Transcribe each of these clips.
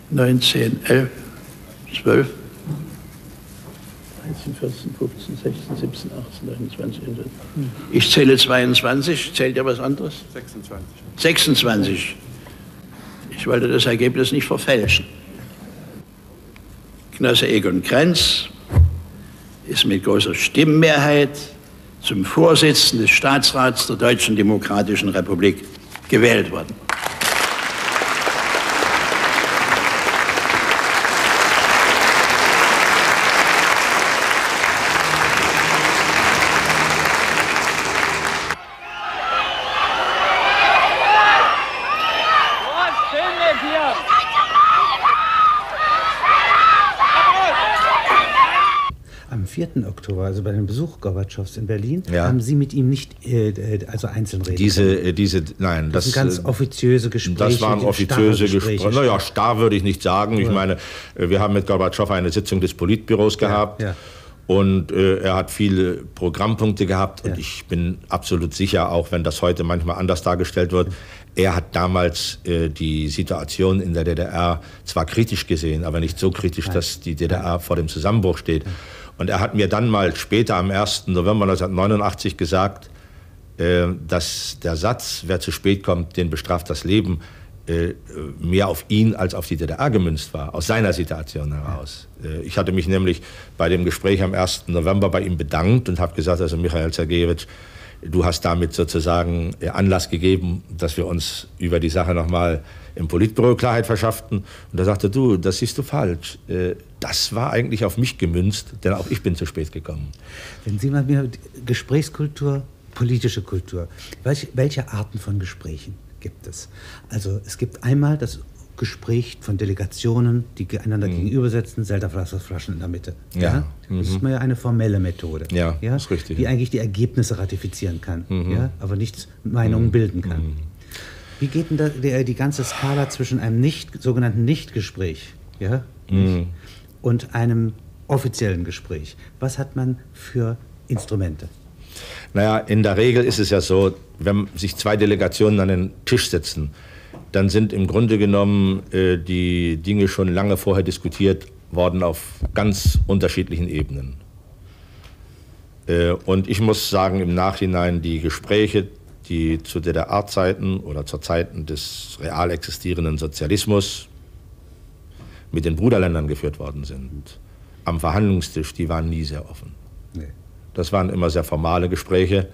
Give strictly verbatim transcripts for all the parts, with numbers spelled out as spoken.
neun, zehn, elf, zwölf, dreizehn, vierzehn, fünfzehn, sechzehn, siebzehn, achtzehn, neunundzwanzig. Ich zähle zweiundzwanzig. Zählt ihr was anderes? sechsundzwanzig. sechsundzwanzig. Ich wollte das Ergebnis nicht verfälschen. Genosse Egon Krenz ist mit großer Stimmenmehrheit zum Vorsitzenden des Staatsrats der Deutschen Demokratischen Republik gewählt worden. Am vierten Oktober, also bei dem Besuch Gorbatschows in Berlin, ja. haben Sie mit ihm nicht äh, also einzeln reden diese, können? äh, diese, nein, das, das sind ganz äh, offiziöse Gespräche. Das waren offiziöse Gespräche. Naja, starr würde ich nicht sagen. Ich ja. meine, wir haben mit Gorbatschow eine Sitzung des Politbüros gehabt. Ja, ja. Und äh, er hat viele Programmpunkte gehabt. Ja. Und ich bin absolut sicher, auch wenn das heute manchmal anders dargestellt wird, er hat damals äh, die Situation in der D D R zwar kritisch gesehen, aber nicht so kritisch, Nein. dass die D D R Nein. vor dem Zusammenbruch steht. Ja. Und er hat mir dann mal später am ersten November neunzehnhundertneunundachtzig gesagt, äh, dass der Satz, wer zu spät kommt, den bestraft das Leben, äh, mehr auf ihn als auf die D D R gemünzt war, aus seiner Situation heraus. Äh, ich hatte mich nämlich bei dem Gespräch am ersten November bei ihm bedankt und habe gesagt, also Michail Sergejewitsch, du hast damit sozusagen Anlass gegeben, dass wir uns über die Sache nochmal im Politbüro Klarheit verschafften. Und da sagte du, das siehst du falsch. Das war eigentlich auf mich gemünzt, denn auch ich bin zu spät gekommen. Wenn Sie mal mir Gesprächskultur, politische Kultur, welche, welche Arten von Gesprächen gibt es? Also es gibt einmal das Gespräch von Delegationen, die einander mhm. gegenübersetzen, Selterflaschen in der Mitte. Ja. Ja? Mhm. Das ist mal ja eine formelle Methode. Ja, ja? ist richtig. Die eigentlich die Ergebnisse ratifizieren kann, mhm. ja? aber nicht Meinungen mhm. bilden kann. Mhm. Wie geht denn da die, die ganze Skala zwischen einem nicht, sogenannten Nichtgespräch ja? mhm. und einem offiziellen Gespräch? Was hat man für Instrumente? Naja, in der Regel ist es ja so, wenn sich zwei Delegationen an den Tisch setzen, dann sind im Grunde genommen äh, die Dinge schon lange vorher diskutiert worden auf ganz unterschiedlichen Ebenen. Äh, und ich muss sagen, im Nachhinein die Gespräche, die zu D D R-Zeiten oder zu Zeiten des real existierenden Sozialismus mit den Bruderländern geführt worden sind, am Verhandlungstisch, die waren nie sehr offen. Nee. Das waren immer sehr formale Gespräche.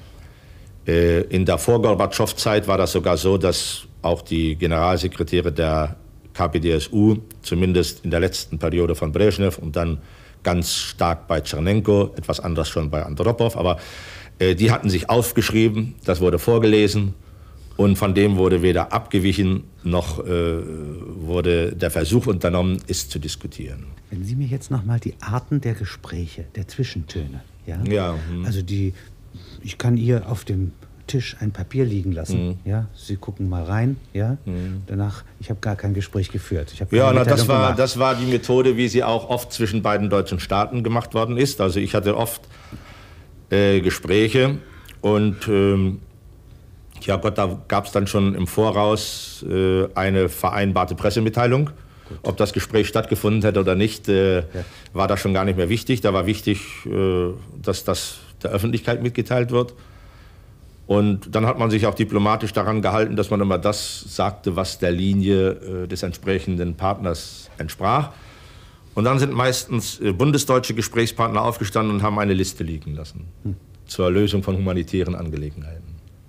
Äh, in der Vor-Gorbatschow-Zeit war das sogar so, dass auch die Generalsekretäre der K P D S U, zumindest in der letzten Periode von Brezhnev und dann ganz stark bei Tschernenko, etwas anders schon bei Andropow, aber äh, die hatten sich aufgeschrieben, das wurde vorgelesen und von dem wurde weder abgewichen, noch äh, wurde der Versuch unternommen, es zu diskutieren. Wenn Sie mir jetzt noch mal die Arten der Gespräche, der Zwischentöne, ja, ja hm. also die, ich kann hier auf dem Tisch ein Papier liegen lassen, mhm. ja, Sie gucken mal rein, ja, mhm. danach, ich habe gar kein Gespräch geführt. Ich ja, na, das war, das war die Methode, wie sie auch oft zwischen beiden deutschen Staaten gemacht worden ist. Also ich hatte oft äh, Gespräche und ähm, ja Gott, da gab es dann schon im Voraus äh, eine vereinbarte Pressemitteilung. Gut. Ob das Gespräch stattgefunden hätte oder nicht, äh, ja. war da schon gar nicht mehr wichtig. Da war wichtig, äh, dass das der Öffentlichkeit mitgeteilt wird. Und dann hat man sich auch diplomatisch daran gehalten, dass man immer das sagte, was der Linie äh, des entsprechenden Partners entsprach. Und dann sind meistens äh, bundesdeutsche Gesprächspartner aufgestanden und haben eine Liste liegen lassen hm. zur Lösung von humanitären Angelegenheiten.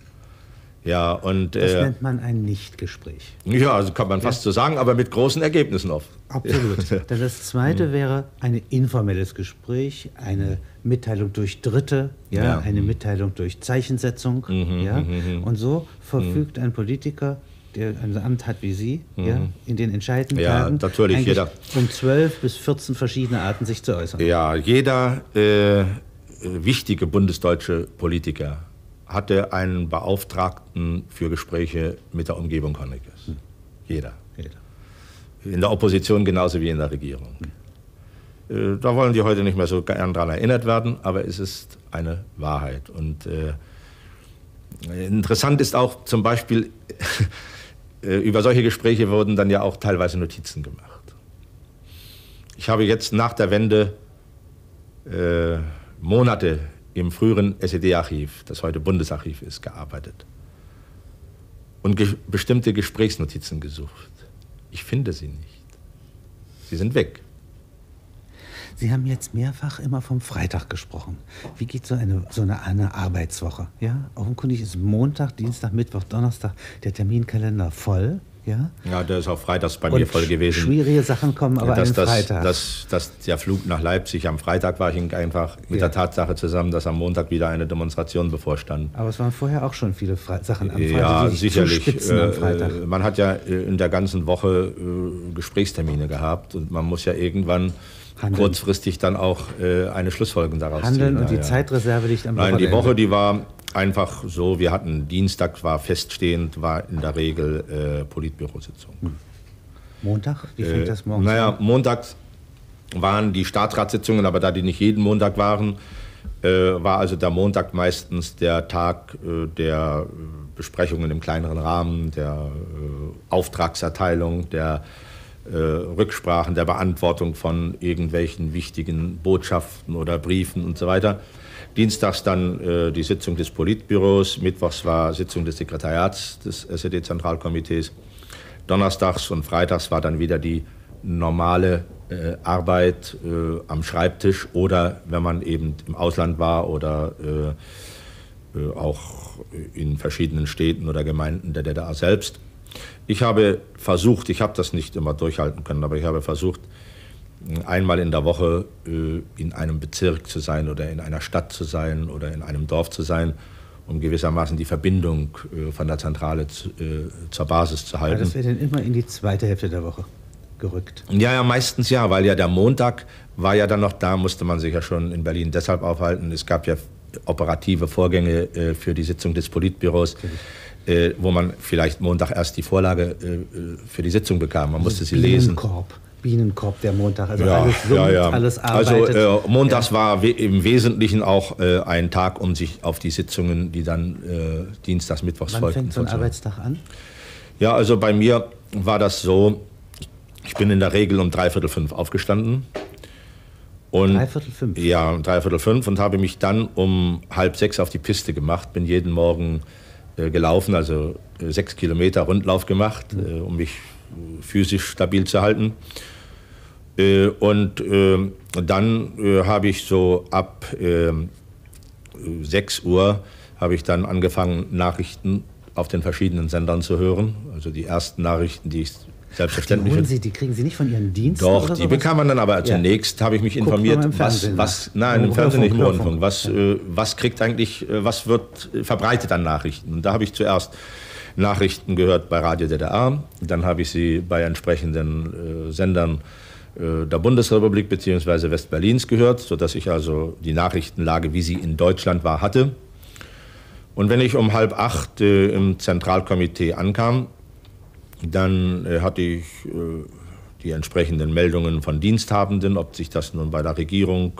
Ja, und, das äh, nennt man ein Nichtgespräch. Ja, also kann man fast ja. so sagen, aber mit großen Ergebnissen oft. Absolut. Ja. Das Zweite mhm. wäre ein informelles Gespräch, eine Mitteilung durch Dritte, ja, ja. eine Mitteilung durch Zeichensetzung. Mhm, ja. Mhm. Und so verfügt mhm. ein Politiker, der ein Amt hat wie Sie, mhm. ja, in den entscheidenden ja, Tagen natürlich jeder. um zwölf bis vierzehn verschiedene Arten sich zu äußern. Ja, jeder äh, wichtige bundesdeutsche Politiker hatte einen Beauftragten für Gespräche mit der Umgebung Honeckers. Hm. Jeder. Jeder. In der Opposition genauso wie in der Regierung. Hm. Äh, da wollen die heute nicht mehr so gern daran erinnert werden, aber es ist eine Wahrheit. Und äh, interessant ist auch zum Beispiel, äh, über solche Gespräche wurden dann ja auch teilweise Notizen gemacht. Ich habe jetzt nach der Wende äh, Monate im früheren S E D-Archiv, das heute Bundesarchiv ist, gearbeitet und ge bestimmte Gesprächsnotizen gesucht. Ich finde sie nicht. Sie sind weg. Sie haben jetzt mehrfach immer vom Freitag gesprochen. Wie geht so eine, so eine, eine Arbeitswoche? Ja? Offenkundig ist Montag, Dienstag, Mittwoch, Donnerstag der Terminkalender voll. Ja, ja, der ist auch freitags bei mir voll gewesen. Schwierige Sachen kommen aber dass, an den Freitag. Dass, dass, dass der Flug nach Leipzig am Freitag war, hing einfach mit ja. der Tatsache zusammen, dass am Montag wieder eine Demonstration bevorstand. Aber es waren vorher auch schon viele Fre Sachen am Freitag. Ja, sicherlich. Äh, am Freitag. Man hat ja in der ganzen Woche äh, Gesprächstermine gehabt und man muss ja irgendwann Handeln. kurzfristig dann auch äh, eine Schlussfolgerung daraus Handeln ziehen. und ja, die ja. Zeitreserve liegt am Nein, Wochenende. die Woche, die war einfach so, wir hatten Dienstag, war feststehend, war in der Regel äh, Politbürositzung. Hm. Montag? Wie fängt äh, das morgens naja, an? montags waren die Staatsratssitzungen, aber da die nicht jeden Montag waren, äh, war also der Montag meistens der Tag äh, der äh, Besprechungen im kleineren Rahmen, der äh, Auftragserteilung, der äh, Rücksprachen, der Beantwortung von irgendwelchen wichtigen Botschaften oder Briefen und so weiter. Dienstags dann äh, die Sitzung des Politbüros, mittwochs war Sitzung des Sekretariats des S E D-Zentralkomitees, donnerstags und freitags war dann wieder die normale äh, Arbeit äh, am Schreibtisch oder wenn man eben im Ausland war oder äh, äh, auch in verschiedenen Städten oder Gemeinden der D D R selbst. Ich habe versucht, ich habe das nicht immer durchhalten können, aber ich habe versucht, einmal in der Woche äh, in einem Bezirk zu sein oder in einer Stadt zu sein oder in einem Dorf zu sein, um gewissermaßen die Verbindung äh, von der Zentrale zu, äh, zur Basis zu halten. Aber das wäre dann immer in die zweite Hälfte der Woche gerückt? Ja, ja, meistens ja, weil ja der Montag war ja dann noch da, musste man sich ja schon in Berlin deshalb aufhalten. Es gab ja operative Vorgänge äh, für die Sitzung des Politbüros, äh, wo man vielleicht Montag erst die Vorlage äh, für die Sitzung bekam. Man musste sie lesen. Bienenkorb, der Montag, also ja, alles summt, ja, ja. alles arbeitet. Also äh, montags ja. war we im Wesentlichen auch äh, ein Tag, um sich auf die Sitzungen, die dann äh, dienstags, mittwochs Wann folgten. Wann fängt so ein Arbeitstag an? Ja, also bei mir war das so, ich bin in der Regel um dreiviertel fünf aufgestanden. Und, dreiviertel fünf? Ja, um dreiviertel fünf und habe mich dann um halb sechs auf die Piste gemacht, bin jeden Morgen äh, gelaufen, also äh, sechs Kilometer Rundlauf gemacht, mhm. äh, um mich physisch stabil zu halten. Äh, und äh, dann äh, habe ich so ab äh, sechs Uhr habe ich dann angefangen, Nachrichten auf den verschiedenen Sendern zu hören. Also die ersten Nachrichten, die ich selbstverständlich... Die holen Sie, die kriegen Sie nicht von Ihren Diensten? Doch, oder die sowas? bekam man dann aber zunächst, ja. habe ich mich informiert, was, was, nein, im Fernsehen nicht, im Rundfunk, was, ja. äh, was kriegt eigentlich, äh, was wird äh, verbreitet an Nachrichten. Und da habe ich zuerst Nachrichten gehört bei Radio D D R, dann habe ich sie bei entsprechenden äh, Sendern äh, der Bundesrepublik bzw. Westberlins gehört, sodass ich also die Nachrichtenlage, wie sie in Deutschland war, hatte. Und wenn ich um halb acht äh, im Zentralkomitee ankam, dann äh, hatte ich äh, die entsprechenden Meldungen von Diensthabenden, ob sich das nun bei der Regierung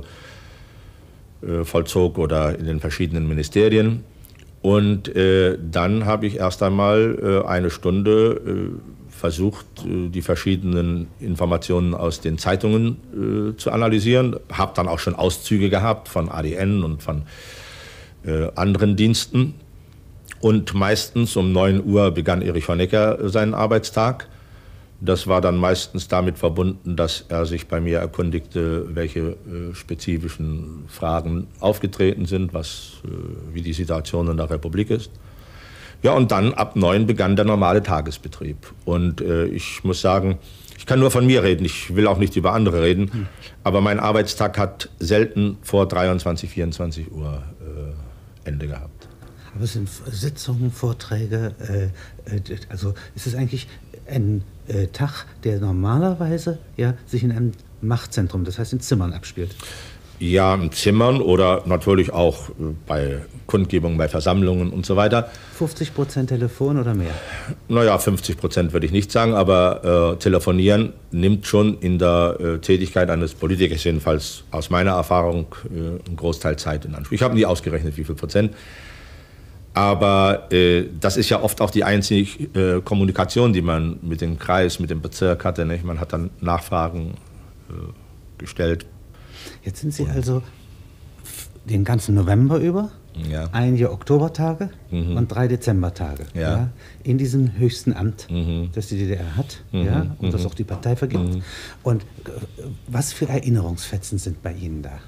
äh, äh, vollzog oder in den verschiedenen Ministerien. Und äh, dann habe ich erst einmal äh, eine Stunde äh, versucht, äh, die verschiedenen Informationen aus den Zeitungen äh, zu analysieren. Habe dann auch schon Auszüge gehabt von A D N und von äh, anderen Diensten. Und meistens um neun Uhr begann Erich Honecker seinen Arbeitstag. Das war dann meistens damit verbunden, dass er sich bei mir erkundigte, welche äh, spezifischen Fragen aufgetreten sind, was, äh, wie die Situation in der Republik ist. Ja, und dann ab neun begann der normale Tagesbetrieb. Und äh, ich muss sagen, ich kann nur von mir reden, ich will auch nicht über andere reden, hm. aber mein Arbeitstag hat selten vor dreiundzwanzig, vierundzwanzig Uhr äh, Ende gehabt. Aber es sind Sitzungen, Vorträge, äh, äh, also ist es eigentlich ein äh, Tag, der normalerweise ja, sich in einem Machtzentrum, das heißt in Zimmern, abspielt? Ja, in Zimmern oder natürlich auch bei Kundgebungen, bei Versammlungen und so weiter. fünfzig Prozent Telefon oder mehr? Naja, fünfzig Prozent würde ich nicht sagen, aber äh, Telefonieren nimmt schon in der äh, Tätigkeit eines Politikers, jedenfalls aus meiner Erfahrung, äh, einen Großteil Zeit in Anspruch. Ich habe nie ausgerechnet, wie viel Prozent. Aber äh, das ist ja oft auch die einzige äh, Kommunikation, die man mit dem Kreis, mit dem Bezirk hatte. Nicht? Man hat dann Nachfragen äh, gestellt. Jetzt sind Sie also den ganzen November über, ja. einige Oktobertage mhm. und drei Dezembertage ja. Ja, in diesem höchsten Amt, mhm. das die D D R hat mhm. ja, und mhm. das auch die Partei vergibt. Mhm. Und was für Erinnerungsfetzen sind bei Ihnen da?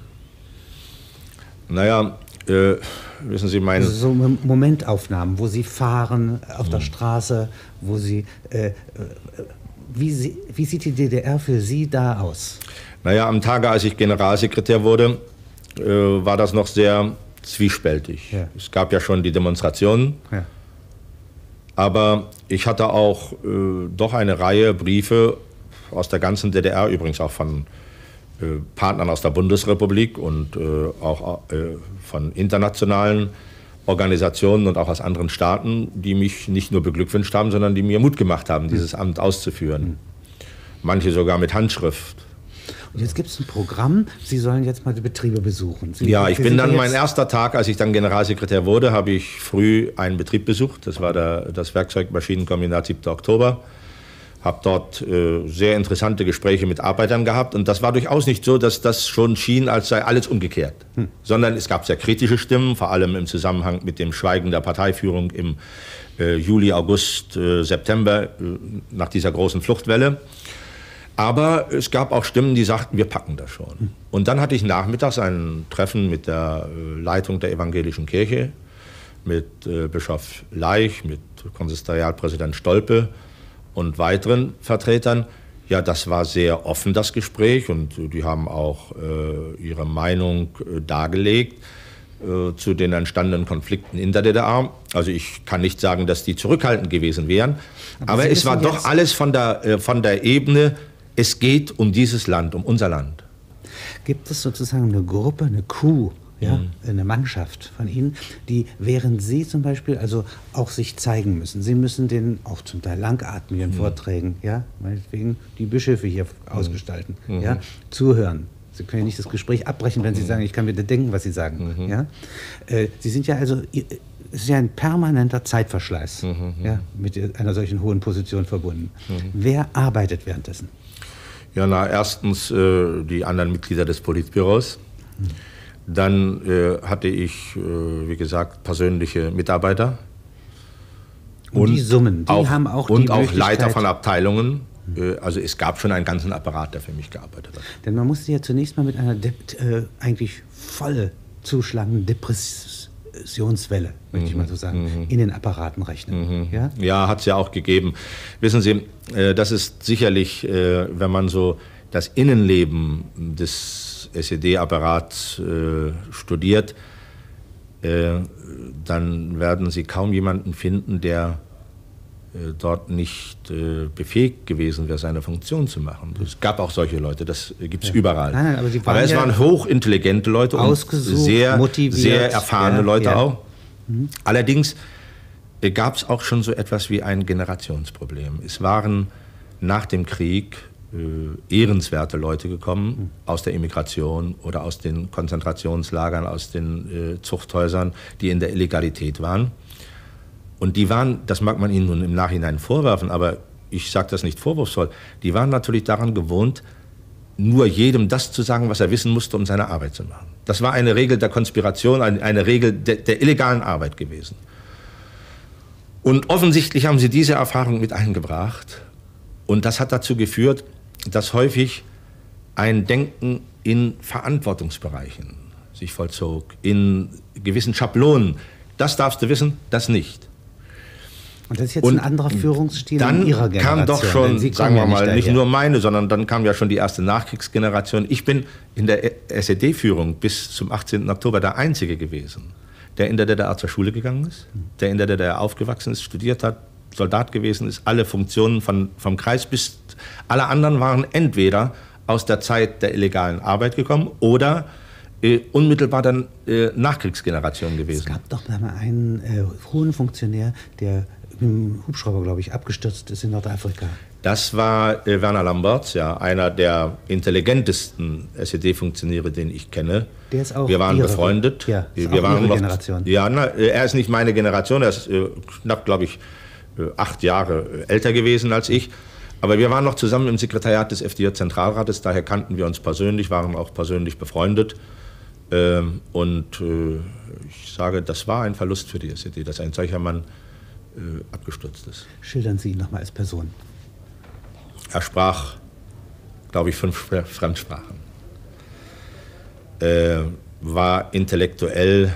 Naja, äh, wissen Sie, mein... Also so Momentaufnahmen, wo Sie fahren auf mhm. der Straße, wo Sie... Äh, wie, Sie wie sieht die D D R für Sie da aus? Naja, am Tage, als ich Generalsekretär wurde, äh, war das noch sehr zwiespältig. Ja. Es gab ja schon die Demonstrationen, ja. aber ich hatte auch äh, doch eine Reihe Briefe aus der ganzen D D R, übrigens auch von äh, Partnern aus der Bundesrepublik und äh, auch äh, von internationalen Organisationen und auch aus anderen Staaten, die mich nicht nur beglückwünscht haben, sondern die mir Mut gemacht haben, dieses Amt auszuführen. Mhm. Manche sogar mit Handschrift. Und jetzt gibt es ein Programm, Sie sollen jetzt mal die Betriebe besuchen. Sie, ja, ich bin dann, mein erster Tag, als ich dann Generalsekretär wurde, habe ich früh einen Betrieb besucht. Das war der, das Werkzeugmaschinenkombinat siebter Oktober. Habe dort äh, sehr interessante Gespräche mit Arbeitern gehabt. Und das war durchaus nicht so, dass das schon schien, als sei alles umgekehrt. Hm. Sondern es gab sehr kritische Stimmen, vor allem im Zusammenhang mit dem Schweigen der Parteiführung im äh, Juli, August, äh, September, äh, nach dieser großen Fluchtwelle. Aber es gab auch Stimmen, die sagten, wir packen das schon. Und dann hatte ich nachmittags ein Treffen mit der Leitung der evangelischen Kirche, mit äh, Bischof Leich, mit Konsistorialpräsident Stolpe und weiteren Vertretern. Ja, das war sehr offen, das Gespräch, und die haben auch äh, ihre Meinung äh, dargelegt äh, zu den entstandenen Konflikten in der D D R. Also ich kann nicht sagen, dass die zurückhaltend gewesen wären, aber, aber es war doch alles von der, äh, von der Ebene, es geht um dieses Land, um unser Land. Gibt es sozusagen eine Gruppe, eine Crew, ja, mhm. eine Mannschaft von Ihnen, die, während Sie zum Beispiel also auch sich zeigen müssen, Sie müssen den auch zum Teil langatmigen mhm. Vorträgen, ja, meinetwegen die Bischöfe hier mhm. ausgestalten, mhm. ja, zuhören. Sie können ja nicht das Gespräch abbrechen, wenn Sie mhm. sagen, ich kann mir denken, was Sie sagen. Mhm. Ja? Äh, Sie sind ja also, es ist ja ein permanenter Zeitverschleiß, mhm. ja, mit einer solchen hohen Position verbunden. Mhm. Wer arbeitet währenddessen? Ja, na, erstens äh, die anderen Mitglieder des Politbüros. Mhm. Dann äh, hatte ich, äh, wie gesagt, persönliche Mitarbeiter. Und, und die Summen, die auch, haben auch und die auch Leiter von Abteilungen. Mhm. Äh, also es gab schon einen ganzen Apparat, der für mich gearbeitet hat. Denn man musste ja zunächst mal mit einer De äh, eigentlich voll zuschlagenden Depressionswelle, möchte mhm. ich mal so sagen, mhm. in den Apparaten rechnen. Mhm. Ja, ja, hat es ja auch gegeben. Wissen Sie, äh, das ist sicherlich, äh, wenn man so das Innenleben des S E D-Apparats äh, studiert, äh, dann werden Sie kaum jemanden finden, der äh, dort nicht äh, befähigt gewesen wäre, seine Funktion zu machen. Es gab auch solche Leute, das gibt es ja. überall. Nein, nein, aber, Sie waren aber es ja waren hochintelligente Leute und sehr, motiviert, sehr erfahrene ja, Leute ja. auch. Mhm. Allerdings äh, gab es auch schon so etwas wie ein Generationsproblem. Es waren nach dem Krieg Äh, ehrenswerte Leute gekommen mhm. aus der Immigration oder aus den Konzentrationslagern, aus den äh, Zuchthäusern, die in der Illegalität waren. Und die waren, das mag man ihnen nun im Nachhinein vorwerfen, aber ich sage das nicht vorwurfsvoll, die waren natürlich daran gewohnt, nur jedem das zu sagen, was er wissen musste, um seine Arbeit zu machen. Das war eine Regel der Konspiration, eine, eine Regel de, der illegalen Arbeit gewesen. Und offensichtlich haben sie diese Erfahrung mit eingebracht. Und das hat dazu geführt, dass häufig ein Denken in Verantwortungsbereichen sich vollzog, in gewissen Schablonen. Das darfst du wissen, das nicht. Und das ist jetzt Und ein anderer Führungsstil in Ihrer Generation. Dann kam doch schon, sagen wir mal, nicht nur meine, sondern dann kam ja schon die erste Nachkriegsgeneration. Ich bin in der S E D-Führung bis zum achtzehnten Oktober der Einzige gewesen, der in der D D R zur Schule gegangen ist, der in der D D R aufgewachsen ist, studiert hat, Soldat gewesen ist, alle Funktionen von, vom Kreis bis alle anderen waren entweder aus der Zeit der illegalen Arbeit gekommen oder äh, unmittelbar dann äh, Nachkriegsgeneration gewesen. Es gab doch mal einen äh, hohen Funktionär, der mit dem Hubschrauber, glaube ich, abgestürzt ist in Nordafrika. Das war äh, Werner Lambertz, ja, einer der intelligentesten S E D-Funktionäre, den ich kenne. Der ist auch Wir waren ihre, befreundet. Ja, ist wir auch waren ihre noch, Generation. Ja, na, er ist nicht meine Generation, er ist äh, knapp, glaube ich, äh, acht Jahre älter gewesen als ich. Aber wir waren noch zusammen im Sekretariat des F D J-Zentralrates, daher kannten wir uns persönlich, waren auch persönlich befreundet. Ähm, und äh, ich sage, das war ein Verlust für die S E D, dass ein solcher Mann äh, abgestürzt ist. Schildern Sie ihn nochmal als Person. Er sprach, glaube ich, fünf Fremdsprachen. Äh, war intellektuell,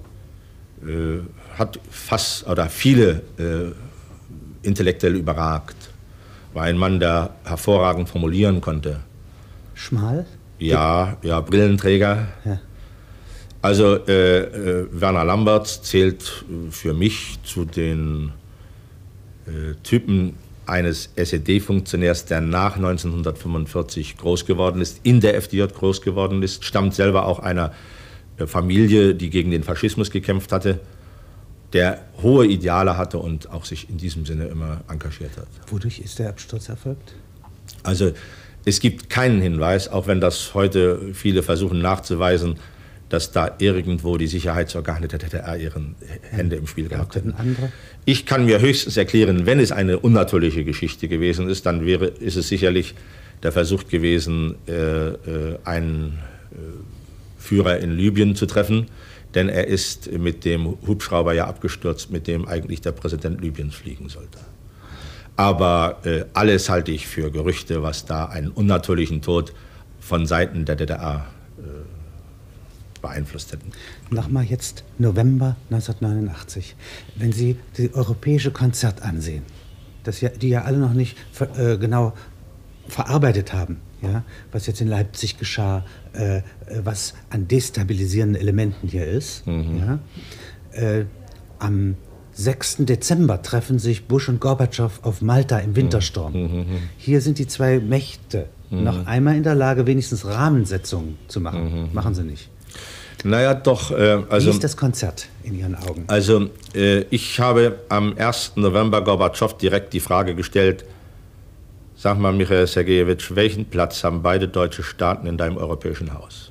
äh, hat fast oder viele äh, intellektuell überragt. War ein Mann, der hervorragend formulieren konnte. Schmal? Ja, ja, Brillenträger. Ja. Also äh, äh, Werner Lambertz zählt äh, für mich zu den äh, Typen eines S E D-Funktionärs, der nach neunzehnhundertfünfundvierzig groß geworden ist, in der F D J groß geworden ist, stammt selber auch einer äh, Familie, die gegen den Faschismus gekämpft hatte, der hohe Ideale hatte und auch sich in diesem Sinne immer engagiert hat. Wodurch ist der Absturz erfolgt? Also es gibt keinen Hinweis, auch wenn das heute viele versuchen nachzuweisen, dass da irgendwo die Sicherheitsorgane der D D R ihre Hände im Spiel gehabt hätten. Ich kann mir höchstens erklären, wenn es eine unnatürliche Geschichte gewesen ist, dann wäre, ist es sicherlich der Versuch gewesen, äh, äh, einen äh, Führer in Libyen zu treffen, denn er ist mit dem Hubschrauber ja abgestürzt, mit dem eigentlich der Präsident Libyens fliegen sollte. Aber äh, alles halte ich für Gerüchte, was da einen unnatürlichen Tod von Seiten der D D R äh, beeinflusst hätten. Nochmal jetzt November neunzehnhundertneunundachtzig. Wenn Sie das europäische Konzert ansehen, das ja, die ja alle noch nicht äh, genau verarbeitet haben, ja, was jetzt in Leipzig geschah, äh, was an destabilisierenden Elementen hier ist. Mhm. Ja, äh, am sechsten Dezember treffen sich Bush und Gorbatschow auf Malta im Wintersturm. Mhm. Hier sind die zwei Mächte mhm. noch einmal in der Lage, wenigstens Rahmensetzungen zu machen. Mhm. Machen sie nicht. Naja, doch. Äh, also, Wie ist das Konzert in Ihren Augen? Also, äh, ich habe am ersten November Gorbatschow direkt die Frage gestellt, sag mal, Michail Sergejewitsch, welchen Platz haben beide deutsche Staaten in deinem europäischen Haus?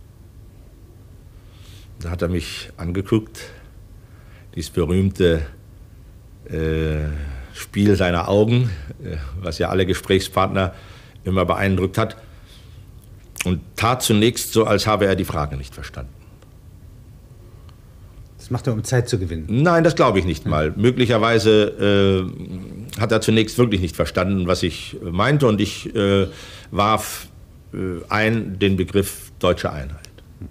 Da hat er mich angeguckt, dieses berühmte äh, Spiel seiner Augen, äh, was ja alle Gesprächspartner immer beeindruckt hat, und tat zunächst so, als habe er die Frage nicht verstanden. Das macht er, um Zeit zu gewinnen? Nein, das glaube ich nicht mal. Möglicherweise äh, hat er zunächst wirklich nicht verstanden, was ich meinte, und ich äh, warf äh, ein den Begriff deutsche Einheit.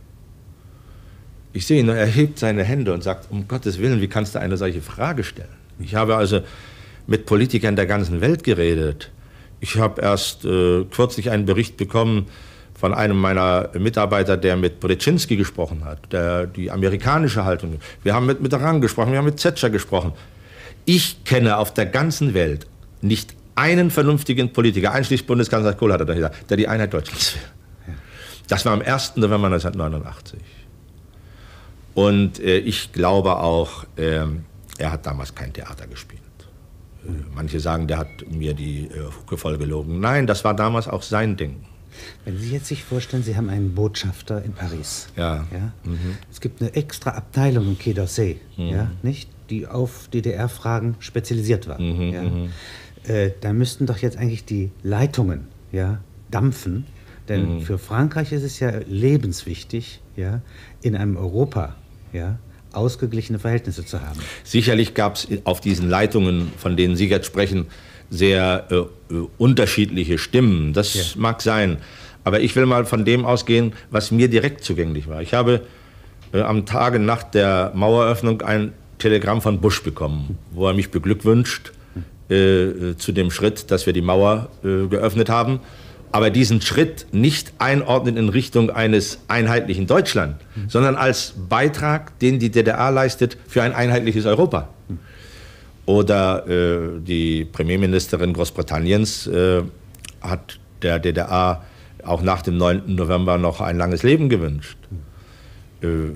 Ich sehe ihn, er hebt seine Hände und sagt, um Gottes Willen, wie kannst du eine solche Frage stellen? Ich habe also mit Politikern der ganzen Welt geredet. Ich habe erst äh, kürzlich einen Bericht bekommen von einem meiner Mitarbeiter, der mit Brzezinski gesprochen hat, der die amerikanische Haltung. Wir haben mit Mitterrand gesprochen, wir haben mit Thatcher gesprochen. Ich kenne auf der ganzen Welt nicht einen vernünftigen Politiker, einschließlich Bundeskanzler Kohl, hat er da gesagt, der die Einheit Deutschlands will. Das war am ersten November neunzehnhundertneunundachtzig. Und äh, ich glaube auch, äh, er hat damals kein Theater gespielt. Äh, manche sagen, der hat mir die äh, Hucke voll gelogen. Nein, das war damals auch sein Ding. Wenn Sie jetzt sich vorstellen, Sie haben einen Botschafter in Paris. Ja. Ja? Mhm. Es gibt eine extra Abteilung im Quai d'Orsay, mhm. ja? Nicht? Die auf D D R-Fragen spezialisiert war. Mhm. Ja? Mhm. Äh, da müssten doch jetzt eigentlich die Leitungen, ja, dampfen. Denn mhm. für Frankreich ist es ja lebenswichtig, ja, in einem Europa, ja, ausgeglichene Verhältnisse zu haben. Sicherlich gab es auf diesen Leitungen, von denen Sie jetzt sprechen, sehr äh, unterschiedliche Stimmen. Das ja. mag sein. Aber ich will mal von dem ausgehen, was mir direkt zugänglich war. Ich habe äh, am Tage nach der Maueröffnung ein Telegramm von Bush bekommen, wo er mich beglückwünscht äh, zu dem Schritt, dass wir die Mauer äh, geöffnet haben. Aber diesen Schritt nicht einordnen in Richtung eines einheitlichen Deutschland, mhm. sondern als Beitrag, den die D D R leistet für ein einheitliches Europa. Mhm. Oder äh, die Premierministerin Großbritanniens äh, hat der D D R auch nach dem neunten November noch ein langes Leben gewünscht. Mhm. Äh,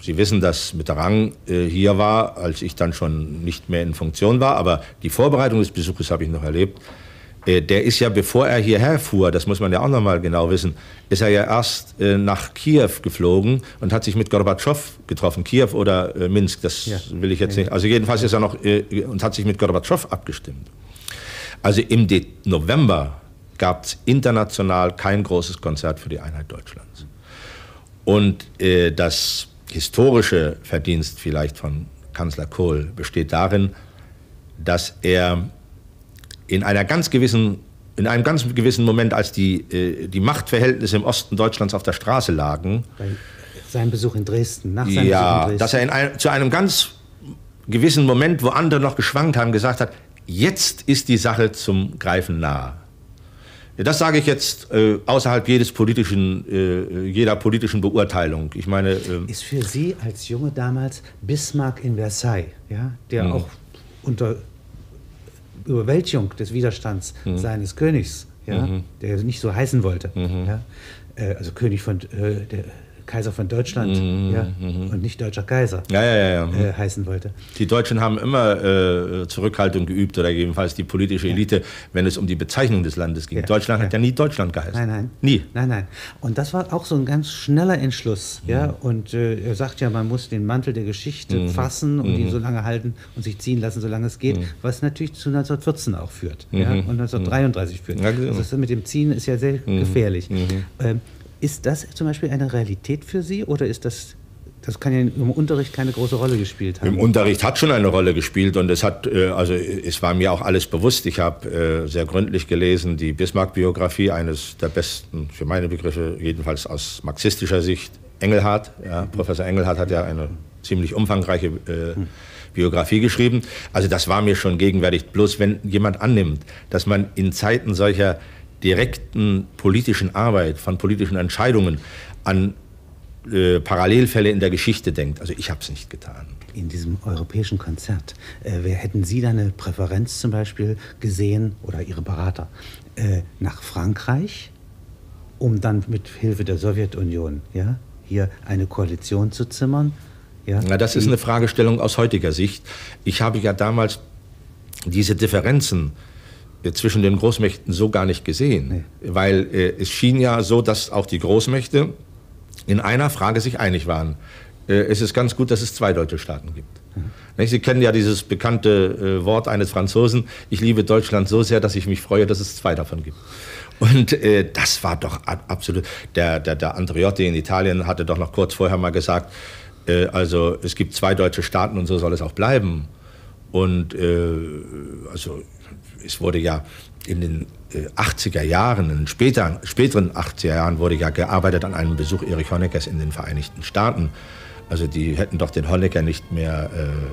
Sie wissen, dass Mitterrand äh, hier war, als ich dann schon nicht mehr in Funktion war, aber die Vorbereitung des Besuches habe ich noch erlebt. Äh, der ist ja, bevor er hierher fuhr, das muss man ja auch noch mal genau wissen, ist er ja erst äh, nach Kiew geflogen und hat sich mit Gorbatschow getroffen. Kiew oder äh, Minsk, das ja. will ich jetzt nicht. Also jedenfalls ist er noch äh, und hat sich mit Gorbatschow abgestimmt. Also im De- November gab es international kein großes Konzert für die Einheit Deutschlands. Und äh, das historische Verdienst vielleicht von Kanzler Kohl besteht darin, dass er in einer ganz gewissen, in einem ganz gewissen Moment, als die, äh, die Machtverhältnisse im Osten Deutschlands auf der Straße lagen, bei seinem Besuch in Dresden, nach seinem ja, Besuch in Dresden, dass er in ein, zu einem ganz gewissen Moment, wo andere noch geschwankt haben, gesagt hat, jetzt ist die Sache zum Greifen nahe. Das sage ich jetzt äh, außerhalb jedes politischen, äh, jeder politischen Beurteilung. Ich meine, äh, ist für Sie als Junge damals Bismarck in Versailles, ja, der mhm. auch unter Überwältigung des Widerstands mhm. seines Königs, ja, mhm. der nicht so heißen wollte, mhm. ja, äh, also König von äh, der Kaiser von Deutschland, mhm, ja, mhm. und nicht deutscher Kaiser, ja, ja, ja, ja. Äh, heißen wollte. Die Deutschen haben immer äh, Zurückhaltung geübt, oder jedenfalls die politische Elite, ja. wenn es um die Bezeichnung des Landes ging. Ja, Deutschland ja. hat ja nie Deutschland geheißen. Nein, nein. Nie. Nein, nein. Und das war auch so ein ganz schneller Entschluss. Mhm. Ja? Und äh, er sagt ja, man muss den Mantel der Geschichte mhm. fassen und mhm. ihn so lange halten und sich ziehen lassen, solange es geht, mhm. was natürlich zu neunzehnhundertvierzehn auch führt, mhm. ja? und neunzehnhundertdreiunddreißig führt. Ja, genau. Also das mit dem Ziehen ist ja sehr mhm. gefährlich. Mhm. Ähm, Ist das zum Beispiel eine Realität für Sie oder ist das, das kann ja im Unterricht keine große Rolle gespielt haben? Im Unterricht hat schon eine Rolle gespielt und es hat, also es war mir auch alles bewusst. Ich habe sehr gründlich gelesen, die Bismarck-Biografie, eines der besten, für meine Begriffe, jedenfalls aus marxistischer Sicht, Engelhardt. Ja, Professor Engelhardt hat ja eine ziemlich umfangreiche äh, Biografie geschrieben. Also das war mir schon gegenwärtig. Bloß wenn jemand annimmt, dass man in Zeiten solcher direkten politischen Arbeit, von politischen Entscheidungen an äh, Parallelfälle in der Geschichte denkt. Also ich habe es nicht getan. In diesem europäischen Konzert, äh, hätten Sie da eine Präferenz zum Beispiel gesehen, oder Ihre Berater, äh, nach Frankreich, um dann mit Hilfe der Sowjetunion, ja, hier eine Koalition zu zimmern? Ja, Na, das ist eine Fragestellung aus heutiger Sicht. Ich habe ja damals diese Differenzen zwischen den Großmächten so gar nicht gesehen, nee. weil äh, es schien ja so, dass auch die Großmächte in einer Frage sich einig waren. Äh, es ist ganz gut, dass es zwei deutsche Staaten gibt. Mhm. Sie kennen ja dieses bekannte äh, Wort eines Franzosen, ich liebe Deutschland so sehr, dass ich mich freue, dass es zwei davon gibt. Und äh, das war doch absolut, der, der, der Andreotti in Italien hatte doch noch kurz vorher mal gesagt, äh, also es gibt zwei deutsche Staaten und so soll es auch bleiben. Und äh, also es wurde ja in den äh, achtziger Jahren, in den später, späteren achtziger Jahren wurde ja gearbeitet an einem Besuch Erich Honeckers in den Vereinigten Staaten. Also die hätten doch den Honecker nicht mehr...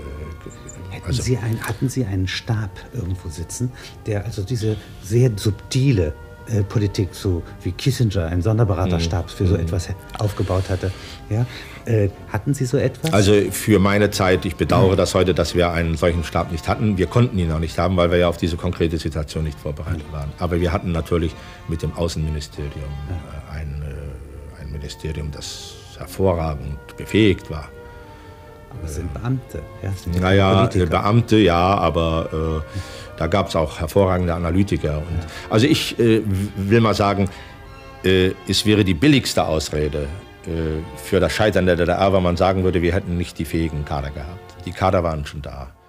Äh, hätten also Sie ein, hatten Sie einen Stab irgendwo sitzen, der also diese sehr subtile äh, Politik, so wie Kissinger, ein Sonderberaterstab für so etwas aufgebaut hatte, ja? Äh, hatten Sie so etwas? Also für meine Zeit, ich bedauere das heute, dass wir einen solchen Stab nicht hatten. Wir konnten ihn auch nicht haben, weil wir ja auf diese konkrete Situation nicht vorbereitet waren. Aber wir hatten natürlich mit dem Außenministerium äh, ein, äh, ein Ministerium, das hervorragend befähigt war. Aber es sind Beamte. Ja, sind ja naja, Beamte, ja, aber äh, da gab es auch hervorragende Analytiker. Und, ja. Also ich äh, will mal sagen, äh, es wäre die billigste Ausrede für das Scheitern der D D R, wenn man sagen würde, wir hätten nicht die fähigen Kader gehabt. Die Kader waren schon da.